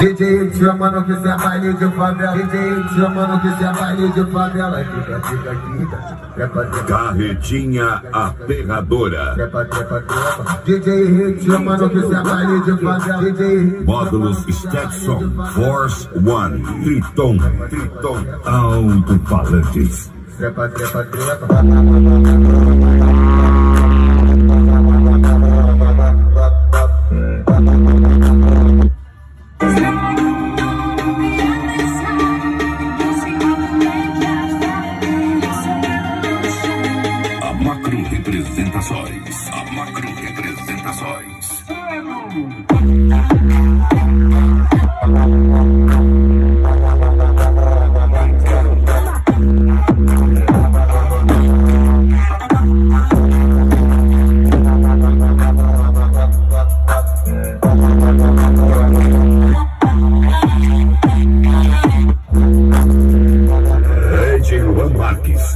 DJ te chamando que cê é baile de favela. DJ te chamando que cê é baile de favela. Carretinha Aterradora. DJ te chamando que cê é baile de favela. DJ Módulos Stetson Force One Triton Alto-falantes. Trepa. A Macro Representações. Luan Marques.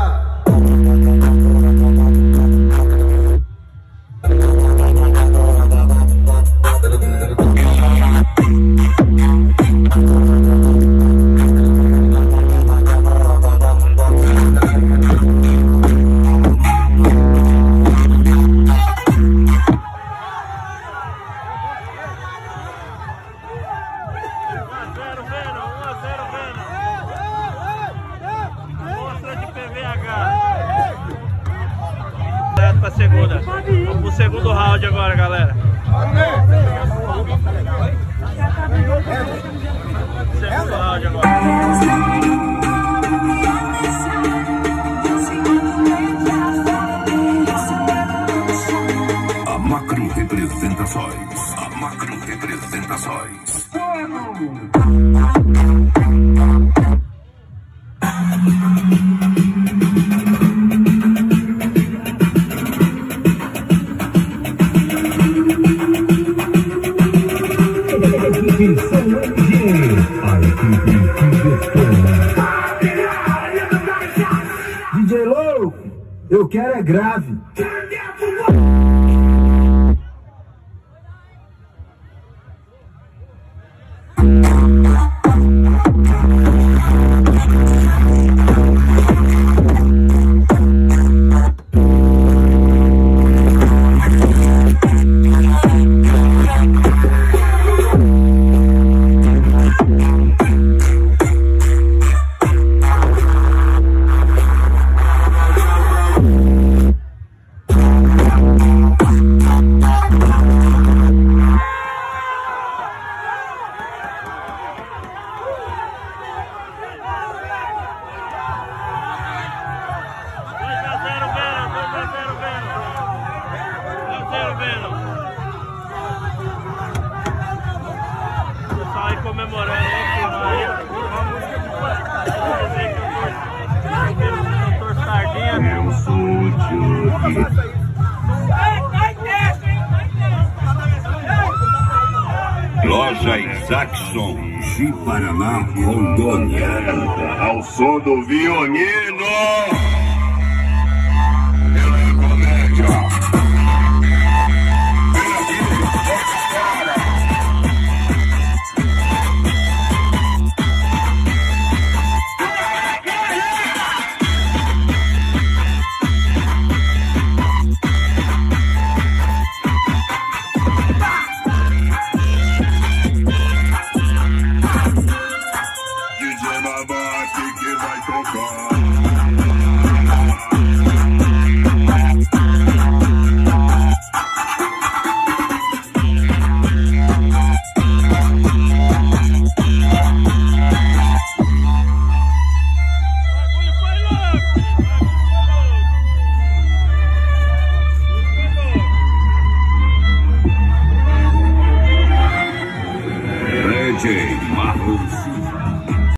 Pra segunda. Vamos pro segundo round agora, galera. Segundo round agora. A Macro Representações. A Macro Representações. DJ louco, eu quero é grave. Comemorando aí, doutor Sardinha. Eu sou o Johnny. Lojas Jackson, de Paraná, Rondônia. Ao som do violino. DJ Babate que vai tocar.